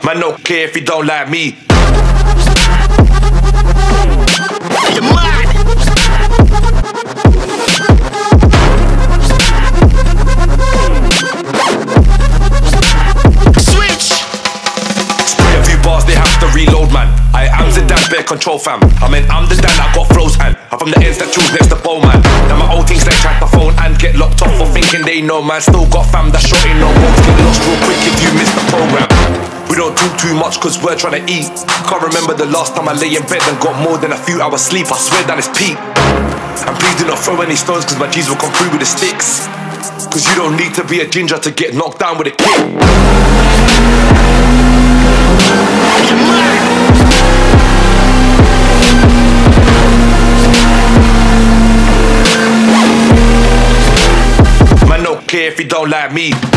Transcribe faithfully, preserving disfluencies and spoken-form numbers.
Man don't care if he don't like me. You're mad. Switch. Spray a few bars, they have to reload, man. I am the dad, bear control, fam. I mean, I'm the dad, I got flows, and I'm from the ends that choose next to bow, man. Now my old things like chat the phone and get locked off for thinking they know, man. Still got fam that short in no bones, get lost real quick if you miss the program. We don't talk too much cause we're trying to eat. Can't remember the last time I lay in bed and got more than a few hours sleep. I swear that it's peak. And please do not throw any stones cause my G's will come through with the sticks. Cause you don't need to be a ginger to get knocked down with a kick. Man don't care if he don't like me.